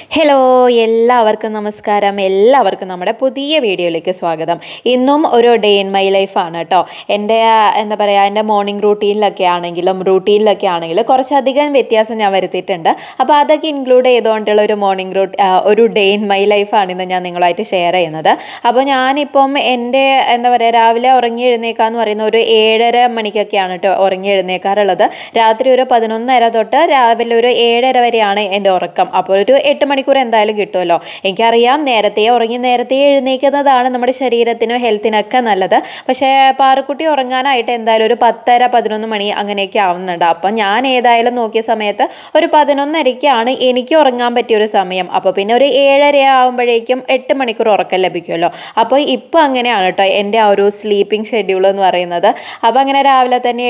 Hello എല്ലാവർക്കും നമസ്കാരം. എല്ലാവർക്കും നമ്മുടെ പുതിയ വീഡിയോയിലേക്ക് സ്വാഗതം. ഇന്നും ഒരു ഡേ ഇൻ മൈ ലൈഫാണ് കേട്ടോ. എൻ്റെ എന്താ പറയുക, എൻ്റെ മോർണിംഗ് റൂട്ടീനിലൊക്കെ ആണെങ്കിലും കുറച്ചധികം വ്യത്യാസം ഞാൻ വരുത്തിയിട്ടുണ്ട്. അപ്പോൾ അതൊക്കെ ഇൻക്ലൂഡ് ചെയ്തുകൊണ്ടുള്ള ഒരു ഡേ ഇൻ മൈ ലൈഫാണ് ഇന്ന് ഞാൻ നിങ്ങളുമായിട്ട് ഷെയർ ചെയ്യുന്നത്. അപ്പോൾ ഞാനിപ്പം എൻ്റെ എന്താ പറയുക, രാവിലെ ഉറങ്ങി എഴുന്നേക്കാന്ന് പറയുന്ന ഒരു 7:30 മണിക്കൊക്കെയാണ് കേട്ടോ ഉറങ്ങി എഴുന്നേക്കാറുള്ളത്. രാത്രി ഒരു 11:30 തൊട്ട് രാവിലെ ഒരു 7:30 വരെയാണ് എൻ്റെ ഉറക്കം. അപ്പോൾ ഒരു 8 മണിക്കൂർ എന്തായാലും കിട്ടുമല്ലോ. എനിക്കറിയാം, നേരത്തെ ഉറങ്ങി നേരത്തെ എഴുന്നേൽക്കുന്നതാണ് നമ്മുടെ ശരീരത്തിനും ഹെൽത്തിനൊക്കെ നല്ലത്. പക്ഷേ പാറുക്കുട്ടി ഉറങ്ങാനായിട്ട് എന്തായാലും ഒരു 10:30 11 മണി അങ്ങനെയൊക്കെ ആവുന്നുണ്ട്. അപ്പം ഞാൻ ഏതായാലും നോക്കിയ സമയത്ത് ഒരു 11:30ക്കാണ് എനിക്ക് ഉറങ്ങാൻ പറ്റിയൊരു സമയം. അപ്പോൾ പിന്നെ ഒരു 7:30 ആകുമ്പോഴേക്കും 8 മണിക്കൂർ ഉറക്കം ലഭിക്കുമല്ലോ. അപ്പോൾ ഇപ്പോൾ അങ്ങനെയാണ് കേട്ടോ എൻ്റെ ആ ഒരു സ്ലീപ്പിംഗ് ഷെഡ്യൂൾ എന്ന് പറയുന്നത്. അപ്പോൾ അങ്ങനെ രാവിലെ തന്നെ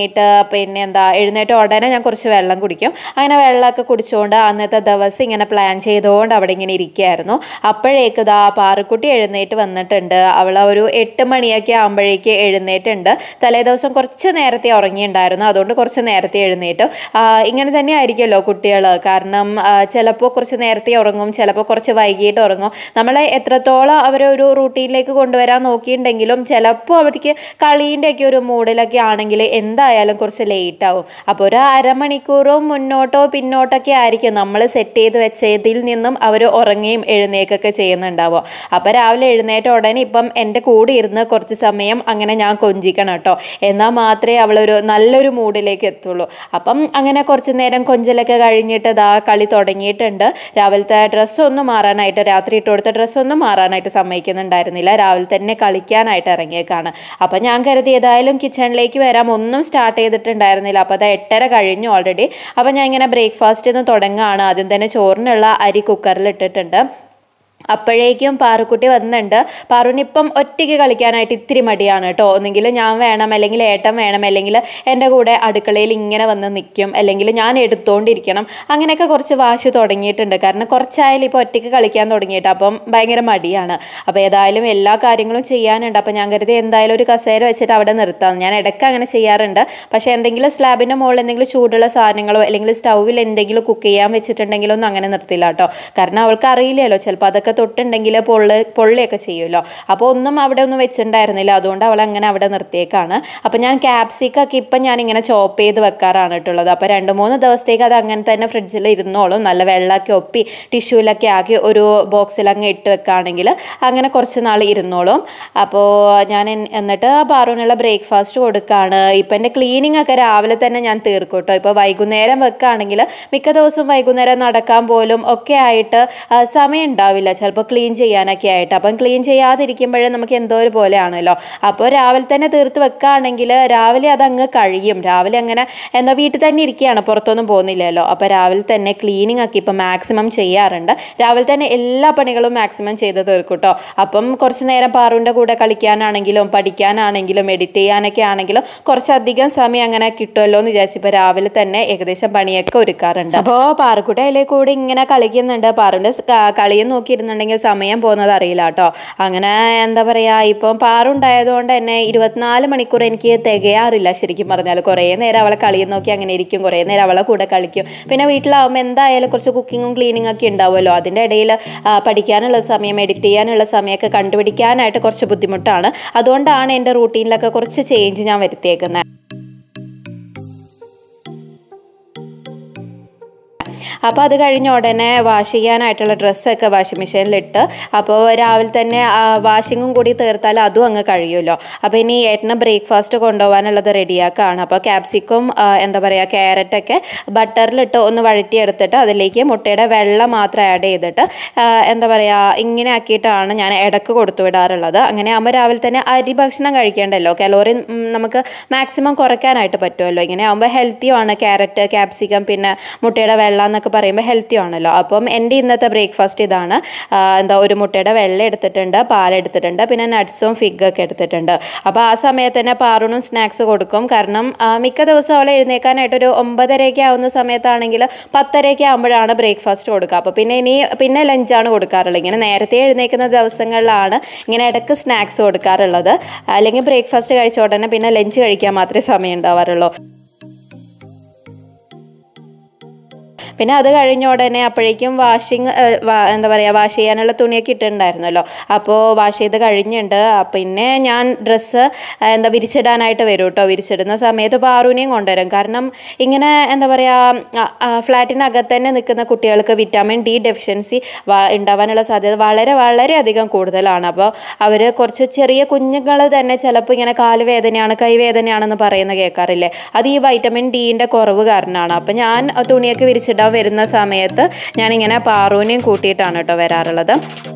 എഴുന്നേറ്റ് ഉടനെ ഞാൻ കുറച്ച് വെള്ളം കുടിക്കും. അങ്ങനെ വെള്ളമൊക്കെ കുടിച്ചുകൊണ്ട് അന്നത്തെ ദിവസം ഇങ്ങനെ പ്ലാൻ ചെയ്തുകൊണ്ട് അവിടെ ഇങ്ങനെ ഇരിക്കുകയായിരുന്നു. അപ്പോഴേക്ക് പാറുക്കുട്ടി എഴുന്നേറ്റ് വന്നിട്ടുണ്ട്. അവൾ ഒരു 8 മണിയൊക്കെ ആകുമ്പോഴേക്ക് എഴുന്നേറ്റുണ്ട്. തലേദിവസം കുറച്ച് നേരത്തെ ഉറങ്ങിയിട്ടുണ്ടായിരുന്നു, അതുകൊണ്ട് കുറച്ച് നേരത്തെ എഴുന്നേറ്റു. ഇങ്ങനെ തന്നെ ആയിരിക്കുമല്ലോ കുട്ടികൾ. കാരണം ചിലപ്പോൾ കുറച്ച് നേരത്തെ ഉറങ്ങും, ചിലപ്പോൾ കുറച്ച് വൈകിട്ട് ഉറങ്ങും. നമ്മളെ എത്രത്തോളം അവരെ ഒരു റൂട്ടീനിലേക്ക് കൊണ്ടുവരാൻ നോക്കിയിട്ടുണ്ടെങ്കിലും ചിലപ്പോൾ അവർക്ക് കളീൻ്റെയൊക്കെ ഒരു മൂഡിലൊക്കെ ആണെങ്കിൽ എന്തായാലും കുറച്ച് ലേറ്റ് ആവും. അപ്പോൾ ഒരു അരമണിക്കൂറും മുന്നോട്ടോ പിന്നോട്ടൊക്കെ ആയിരിക്കും നമ്മൾ സെറ്റ് ചെയ്ത് വെച്ചതിൽ നിന്നും അവർ ഉറങ്ങുകയും എഴുന്നേക്കൊക്കെ ചെയ്യുന്നുണ്ടാവുക. അപ്പോൾ രാവിലെ എഴുന്നേറ്റ ഉടനെ ഇപ്പം എൻ്റെ കൂടെ ഇരുന്ന് കുറച്ച് സമയം അങ്ങനെ ഞാൻ കൊഞ്ചിക്കണം കേട്ടോ. എന്നാൽ മാത്രമേ അവളൊരു നല്ലൊരു മൂഡിലേക്ക് എത്തുള്ളൂ. അപ്പം അങ്ങനെ കുറച്ച് നേരം കൊഞ്ചലൊക്കെ കഴിഞ്ഞിട്ട് കളി തുടങ്ങിയിട്ടുണ്ട്. രാവിലത്തെ ഡ്രസ്സൊന്നും മാറാനായിട്ട്, രാത്രി ഇട്ട് കൊടുത്ത ഡ്രസ്സൊന്നും മാറാനായിട്ട് സമ്മതിക്കുന്നുണ്ടായിരുന്നില്ല. രാവിലെ തന്നെ കളിക്കാനായിട്ട് ഇറങ്ങിയേക്കാണ്. അപ്പം ഞാൻ കരുതി ഏതായാലും കിച്ചണിലേക്ക് വരാം, ഒന്നും സ്റ്റാർട്ട് ചെയ്തിട്ടുണ്ടായിരുന്നില്ല. അപ്പോൾ അത് 8:30 കഴിഞ്ഞു ഓൾറെഡി. അപ്പോൾ ഞാൻ ഇങ്ങനെ ബ്രേക്ക്ഫാസ്റ്റിൽ തുടങ്ങുകയാണ്. ആദ്യം തന്നെ ചോറിനുള്ള അരി കുക്കറിൽ ഇട്ടിട്ടുണ്ട്. അപ്പോഴേക്കും പാറുക്കുട്ടി വന്നിട്ടുണ്ട്. പാറുവിനിപ്പം ഒറ്റയ്ക്ക് കളിക്കാനായിട്ട് ഇത്തിരി മടിയാണ് കേട്ടോ. ഒന്നെങ്കിൽ ഞാൻ വേണം, അല്ലെങ്കിൽ ഏട്ടൻ വേണം, അല്ലെങ്കിൽ എൻ്റെ കൂടെ അടുക്കളയിൽ ഇങ്ങനെ വന്ന് നിൽക്കും, അല്ലെങ്കിൽ ഞാൻ എടുത്തുകൊണ്ടിരിക്കണം. അങ്ങനെയൊക്കെ കുറച്ച് വാശി തുടങ്ങിയിട്ടുണ്ട്. കാരണം കുറച്ചായാലും ഇപ്പോൾ ഒറ്റയ്ക്ക് കളിക്കാൻ തുടങ്ങിയിട്ട് അപ്പം ഭയങ്കര മടിയാണ്. അപ്പോൾ ഏതായാലും എല്ലാ കാര്യങ്ങളും ചെയ്യാനുണ്ട്. അപ്പോൾ ഞാൻ കരുതി എന്തായാലും ഒരു കസേര വെച്ചിട്ട് അവിടെ നിർത്താം. ഞാൻ ഇടയ്ക്ക് അങ്ങനെ ചെയ്യാറുണ്ട്. പക്ഷേ എന്തെങ്കിലും സ്ലാബിൻ്റെ മുകളിൽ എന്തെങ്കിലും ചൂടുള്ള സാധനങ്ങളോ അല്ലെങ്കിൽ സ്റ്റൗവിൽ എന്തെങ്കിലും കുക്ക് ചെയ്യാൻ വെച്ചിട്ടുണ്ടെങ്കിലോ ഒന്നും അങ്ങനെ നിർത്തില്ല കേട്ടോ. കാരണം അവൾക്ക് അറിയില്ലല്ലോ, ചിലപ്പോൾ അതൊക്കെ തൊട്ടുണ്ടെങ്കിൽ പൊള്ളിയൊക്കെ ചെയ്യുമല്ലോ. അപ്പോൾ ഒന്നും അവിടെ ഒന്നും വെച്ചിട്ടുണ്ടായിരുന്നില്ല, അതുകൊണ്ട് അവൾ അങ്ങനെ അവിടെ നിർത്തിയേക്കാണ്. അപ്പോൾ ഞാൻ ക്യാപ്സിക്കൊക്കെ ഇപ്പം ഞാനിങ്ങനെ ചോപ്പ് ചെയ്ത് വെക്കാറാണ് കേട്ടുള്ളത്. അപ്പോൾ 2-3 ദിവസത്തേക്ക് അത് അങ്ങനെ തന്നെ ഫ്രിഡ്ജിൽ ഇരുന്നോളും. നല്ല വെള്ളമൊക്കെ ഒപ്പി ടിഷ്യൂലൊക്കെ ആക്കി ഒരു ബോക്സിലങ്ങ് ഇട്ട് വെക്കുകയാണെങ്കിൽ അങ്ങനെ കുറച്ച് നാൾ ഇരുന്നോളും. അപ്പോൾ ഞാൻ എന്നിട്ട് പാറുവിനുള്ള ബ്രേക്ക്ഫാസ്റ്റ് കൊടുക്കുകയാണ്. ഇപ്പം എൻ്റെ ക്ലീനിങ് ഒക്കെ രാവിലെ തന്നെ ഞാൻ തീർക്കും കേട്ടോ. ഇപ്പോൾ വൈകുന്നേരം വെക്കുകയാണെങ്കിൽ മിക്ക ദിവസവും വൈകുന്നേരം നടക്കാൻ പോലും ഒക്കെ ആയിട്ട് സമയം ഉണ്ടാവില്ല, ചിലപ്പോൾ ക്ലീൻ ചെയ്യാനൊക്കെ ആയിട്ട്. അപ്പം ക്ലീൻ ചെയ്യാതിരിക്കുമ്പോഴേ നമുക്ക് എന്തോ ഒരു പോലെയാണല്ലോ. അപ്പോൾ രാവിലെ തന്നെ തീർത്ത് വെക്കുകയാണെങ്കിൽ രാവിലെ അതങ്ങ് കഴിയും. രാവിലെ അങ്ങനെ വീട്ടിൽ തന്നെ ഇരിക്കുകയാണ്, പുറത്തൊന്നും പോകുന്നില്ലല്ലോ. അപ്പോൾ രാവിലെ തന്നെ ക്ലീനിങ് ഒക്കെ ഇപ്പം മാക്സിമം ചെയ്യാറുണ്ട്. രാവിലെ തന്നെ എല്ലാ പണികളും മാക്സിമം ചെയ്ത് തീർക്കും കേട്ടോ. അപ്പം കുറച്ച് നേരം പാറുവിൻ്റെ കൂടെ കളിക്കാനാണെങ്കിലും പഠിക്കാനാണെങ്കിലും എഡിറ്റ് ചെയ്യാനൊക്കെ ആണെങ്കിലും കുറച്ചധികം സമയം അങ്ങനെ കിട്ടുമല്ലോ എന്ന് വിചാരിച്ചിപ്പോൾ രാവിലെ തന്നെ ഏകദേശം പണിയൊക്കെ ഒരുക്കാറുണ്ട്. അപ്പോൾ പാറുക്കുട്ടി അതിലെ കൂടെ ഇങ്ങനെ കളിക്കുന്നുണ്ട്. പാറുവിൻ്റെ കളിയും നോക്കിയിരുന്നുണ്ടെങ്കിൽ സമയം പോകുന്നത് അറിയില്ല കേട്ടോ. അങ്ങനെ എന്താ പറയുക, ഇപ്പം പാറുണ്ടായതുകൊണ്ട് തന്നെ 24 മണിക്കൂർ എനിക്ക് തികയാറില്ല ശരിക്കും പറഞ്ഞാൽ. കുറേ നേരം അവളെ കളിയും നോക്കി അങ്ങനെ ഇരിക്കും, കുറേ നേരം അവളെ കൂടെ കളിക്കും. പിന്നെ വീട്ടിലാവുമ്പോൾ എന്തായാലും കുറച്ച് കുക്കിങ്ങും ക്ലീനിങ് ഒക്കെ ഉണ്ടാവുമല്ലോ. അതിൻ്റെ ഇടയിൽ പഠിക്കാനുള്ള സമയം, എഡിറ്റ് ചെയ്യാനുള്ള സമയമൊക്കെ കണ്ടുപിടിക്കാനായിട്ട് കുറച്ച് ബുദ്ധിമുട്ടാണ്. അതുകൊണ്ടാണ് എൻ്റെ റൂട്ടീനിലൊക്കെ കുറച്ച് ചേഞ്ച് ഞാൻ വരുത്തിയേക്കുന്നത്. അപ്പോൾ അത് കഴിഞ്ഞ ഉടനെ വാഷ് ചെയ്യാനായിട്ടുള്ള ഡ്രസ്സൊക്കെ വാഷിംഗ് മെഷീനിലിട്ട്, അപ്പോൾ രാവിലെ തന്നെ വാഷിങ്ങും കൂടി തീർത്താൽ അതും അങ്ങ് കഴിയുമല്ലോ. അപ്പോൾ ഇനി ഏട്ടന് ബ്രേക്ക്ഫാസ്റ്റ് കൊണ്ടുപോകാനുള്ളത് റെഡിയാക്കുകയാണ്. അപ്പോൾ ക്യാപ്സിക്കും ക്യാരറ്റൊക്കെ ബട്ടറിലിട്ട് ഒന്ന് വഴറ്റിയെടുത്തിട്ട് അതിലേക്ക് മുട്ടയുടെ വെള്ളം മാത്രം ആഡ് ചെയ്തിട്ട് ഇങ്ങനെ ആക്കിയിട്ടാണ് ഞാൻ ഇടക്ക് കൊടുത്തു വിടാറുള്ളത്. അങ്ങനെ ആകുമ്പോൾ രാവിലെ തന്നെ അരി ഭക്ഷണം കഴിക്കേണ്ടല്ലോ, കലോറി നമുക്ക് മാക്സിമം കുറയ്ക്കാനായിട്ട് പറ്റുമല്ലോ. ഇങ്ങനെ ആകുമ്പോൾ ഹെൽത്തിയുമാണ്. ക്യാരറ്റ്, ക്യാപ്സിക്കം, പിന്നെ മുട്ടയുടെ വെള്ളം എന്നൊക്കെ പറയുമ്പോൾ ഹെൽത്തി ആണല്ലോ. അപ്പം എൻ്റെ ഇന്നത്തെ ബ്രേക്ക്ഫാസ്റ്റ് ഇതാണ്. ഒരു മുട്ടയുടെ വെള്ളം എടുത്തിട്ടുണ്ട്, പാലെടുത്തിട്ടുണ്ട്, പിന്നെ നട്ട്സും ഫിഗൊക്കെ എടുത്തിട്ടുണ്ട്. അപ്പോൾ ആ സമയത്ത് തന്നെ പാറുനും സ്നാക്സ് കൊടുക്കും. കാരണം മിക്ക ദിവസവും അവളെ എഴുന്നേക്കാനായിട്ട് ഒരു 9:30 ആവുന്ന സമയത്താണെങ്കിൽ 10:30 ആകുമ്പോഴാണ് ബ്രേക്ക്ഫാസ്റ്റ് കൊടുക്കുക. അപ്പോൾ പിന്നെ ലഞ്ചാണ് കൊടുക്കാറുള്ളത്. ഇങ്ങനെ നേരത്തെ എഴുന്നേക്കുന്ന ദിവസങ്ങളിലാണ് ഇങ്ങനെ ഇടയ്ക്ക് സ്നാക്സ് കൊടുക്കാറുള്ളത്. അല്ലെങ്കിൽ ബ്രേക്ക്ഫാസ്റ്റ് കഴിച്ച ഉടനെ പിന്നെ ലഞ്ച് കഴിക്കാൻ മാത്രമേ സമയം ഉണ്ടാവാറുള്ളൂ. പിന്നെ അത് കഴിഞ്ഞ ഉടനെ അപ്പോഴേക്കും എന്താ പറയുക വാഷ് ചെയ്യാനുള്ള തുണിയൊക്കെ ഇട്ടിട്ടുണ്ടായിരുന്നല്ലോ. അപ്പോൾ വാഷ് ചെയ്ത് കഴിഞ്ഞിട്ടുണ്ട്. പിന്നെ ഞാൻ ഡ്രസ്സ് വിരിച്ചിടാനായിട്ട് വരും കേട്ടോ. വിരിച്ചിടുന്ന സമയത്ത് പാറുവിനെയും കൊണ്ടുവരും. കാരണം ഇങ്ങനെ എന്താ പറയുക ഫ്ലാറ്റിനകത്ത് തന്നെ നിൽക്കുന്ന കുട്ടികൾക്ക് വിറ്റാമിൻ ഡി ഡെഫിഷ്യൻസി ഉണ്ടാവാനുള്ള സാധ്യത വളരെ വളരെ അധികം കൂടുതലാണ്. അപ്പോൾ അവർ കുറച്ച് ചെറിയ കുഞ്ഞുങ്ങൾ തന്നെ ചിലപ്പോൾ ഇങ്ങനെ കാല് വേദനയാണ് കൈവേദനയാണെന്ന് പറയുന്നത് കേൾക്കാറില്ലേ. അത് ഈ വൈറ്റമിൻ ഡിൻ്റെ കുറവ് കാരണമാണ്. അപ്പോൾ ഞാൻ തുണിയൊക്കെ വിരിച്ചിടാൻ വരുന്ന സമയത്ത് ഞാനിങ്ങനെ പാറുവിനെയും കൂട്ടിയിട്ടാണ് കേട്ടോ വരാറുള്ളത്.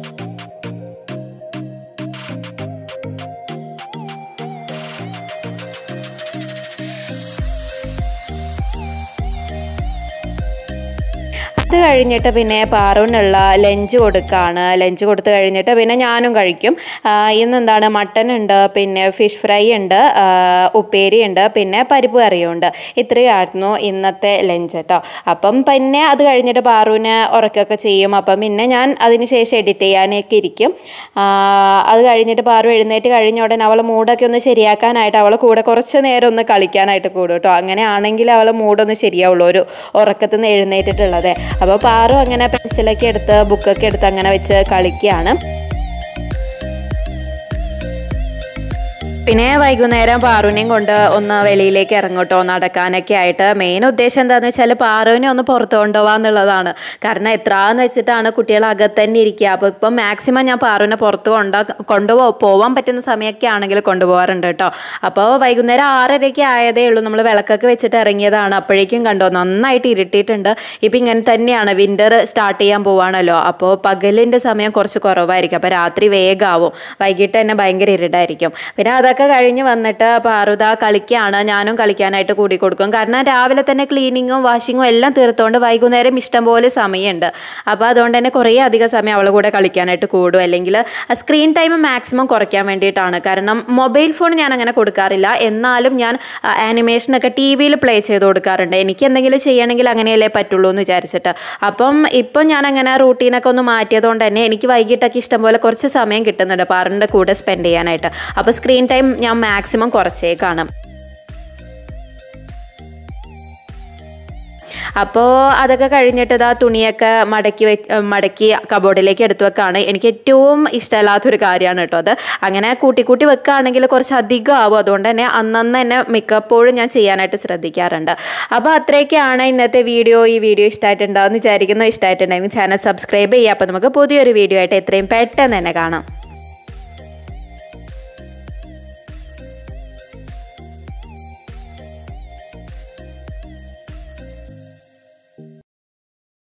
അത് കഴിഞ്ഞിട്ട് പിന്നെ പാറുവിനുള്ള ലഞ്ച് കൊടുക്കുകയാണ്. ലഞ്ച് കൊടുത്തു കഴിഞ്ഞിട്ട് പിന്നെ ഞാനും കഴിക്കും. ഇന്നെന്താണ് മട്ടൻ ഉണ്ട്, പിന്നെ ഫിഷ് ഫ്രൈ ഉണ്ട്, ഉപ്പേരി ഉണ്ട്, പിന്നെ പരിപ്പ് കറിയും ഉണ്ട്. ഇത്രയായിരുന്നു ഇന്നത്തെ ലഞ്ച് കേട്ടോ. അപ്പം പിന്നെ അത് കഴിഞ്ഞിട്ട് പാറുവിനെ ഉറക്കൊക്കെ ചെയ്യും. അപ്പം പിന്നെ ഞാൻ അതിന് ശേഷം എഡിറ്റ് ചെയ്യാനൊക്കെ ഇരിക്കും. അത് കഴിഞ്ഞിട്ട് പാറു എഴുന്നേറ്റ് കഴിഞ്ഞ ഉടനെ അവൾ മൂഡൊക്കെ ഒന്ന് ശരിയാക്കാനായിട്ട് അവൾ കൂടെ കുറച്ച് നേരം ഒന്ന് കളിക്കാനായിട്ട് കൂടും കേട്ടോ. അങ്ങനെയാണെങ്കിൽ അവൾ മൂഡൊന്ന് ശരിയാവുള്ളൂ ഒരു ഉറക്കത്തിൽ നിന്ന് എഴുന്നേറ്റിട്ടുള്ളത്. അപ്പോൾ പാറു അങ്ങനെ പെൻസിലൊക്കെ എടുത്ത് ബുക്കൊക്കെ എടുത്ത് അങ്ങനെ വെച്ച് കളിക്കുകയാണ്. പിന്നെ വൈകുന്നേരം പാറുവിനെയും കൊണ്ട് ഒന്ന് വെളിയിലേക്ക് ഇറങ്ങട്ടോ നടക്കാനൊക്കെ ആയിട്ട്. മെയിൻ ഉദ്ദേശം എന്താണെന്ന് വെച്ചാൽ പാറുവിനെ ഒന്ന് പുറത്ത് കൊണ്ടുപോകാന്നുള്ളതാണ്. കാരണം എത്രയെന്ന് വെച്ചിട്ടാണ് കുട്ടികൾ അകത്ത് തന്നെ ഇരിക്കുക. അപ്പോൾ ഇപ്പം മാക്സിമം ഞാൻ പാറുവിനെ പുറത്ത് പോകാൻ പറ്റുന്ന സമയമൊക്കെ ആണെങ്കിൽ കൊണ്ടുപോകാറുണ്ട് കേട്ടോ. അപ്പോൾ വൈകുന്നേരം 6:30 ആയതേ ഉള്ളൂ. നമ്മൾ വിളക്കൊക്കെ വെച്ചിട്ട് ഇറങ്ങിയതാണ്. അപ്പോഴേക്കും കണ്ടോ നന്നായിട്ട് ഇരുട്ടിയിട്ടുണ്ട്. ഇപ്പം ഇങ്ങനെ തന്നെയാണ്, വിൻ്റർ സ്റ്റാർട്ട് ചെയ്യാൻ പോവാണല്ലോ. അപ്പോൾ പകലിൻ്റെ സമയം കുറച്ച് കുറവായിരിക്കും. അപ്പോൾ രാത്രി വേഗമാവും, വൈകിട്ട് തന്നെ ഭയങ്കര ഇരുട്ടായിരിക്കും. പിന്നെ അതൊക്കെ കഴിഞ്ഞ് വന്നിട്ട് പാറുത കളിക്കുകയാണ്. ഞാനും കളിക്കാനായിട്ട് കൂടി കൊടുക്കും. കാരണം രാവിലെ തന്നെ ക്ലീനിങ്ങും വാഷിങ്ങും എല്ലാം തീർത്തുകൊണ്ട് വൈകുന്നേരം ഇഷ്ടംപോലെ സമയമുണ്ട്. അപ്പോൾ അതുകൊണ്ട് തന്നെ കുറേ അധികം സമയം അവളെ കൂടെ കളിക്കാനായിട്ട് കൂടും. അല്ലെങ്കിൽ സ്ക്രീൻ ടൈം മാക്സിമം കുറയ്ക്കാൻ വേണ്ടിയിട്ടാണ്. കാരണം മൊബൈൽ ഫോൺ ഞാൻ അങ്ങനെ കൊടുക്കാറില്ല. എന്നാലും ഞാൻ ആനിമേഷനൊക്കെ TV പ്ലേ ചെയ്ത് കൊടുക്കാറുണ്ട്. എനിക്ക് എന്തെങ്കിലും ചെയ്യണമെങ്കിൽ അങ്ങനെയല്ലേ പറ്റുള്ളൂ എന്ന് വിചാരിച്ചിട്ട്. ഇപ്പം ഞാൻ അങ്ങനെ റൂട്ടീനൊക്കെ ഒന്ന് മാറ്റിയതുകൊണ്ട് തന്നെ എനിക്ക് വൈകിട്ടൊക്കെ ഇഷ്ടംപോലെ കുറച്ച് സമയം കിട്ടുന്നുണ്ട് പാറിൻ്റെ കൂടെ സ്പെൻഡ് ചെയ്യാനായിട്ട്. അപ്പോൾ സ്ക്രീൻ ടൈം ഞാൻ മാക്സിമം കുറച്ചേക്കാണ്. അപ്പോൾ അതൊക്കെ കഴിഞ്ഞിട്ട് ഇതാ തുണിയൊക്കെ മടക്കി കബോർഡിലേക്ക് എടുത്തു വെക്കുകയാണ്. എനിക്ക് ഏറ്റവും ഇഷ്ടമല്ലാത്തൊരു കാര്യമാണ് കേട്ടോ അത്. അങ്ങനെ കൂട്ടി വെക്കുകയാണെങ്കിൽ കുറച്ച് അധികം ആവും. അതുകൊണ്ട് തന്നെ അന്നന്ന് തന്നെ മിക്കപ്പോഴും ഞാൻ ചെയ്യാനായിട്ട് ശ്രദ്ധിക്കാറുണ്ട്. അപ്പോൾ അത്രയൊക്കെയാണ് ഇന്നത്തെ വീഡിയോ. ഈ വീഡിയോ ഇഷ്ടമായിട്ടുണ്ടാവുമെന്ന് വിചാരിക്കുന്നു. ഇഷ്ടമായിട്ടുണ്ടെങ്കിൽ ചാനൽ സബ്സ്ക്രൈബ് ചെയ്യുക. അപ്പോൾ നമുക്ക് പുതിയൊരു വീഡിയോ ആയിട്ട് എത്രയും പെട്ടെന്ന് തന്നെ കാണാം.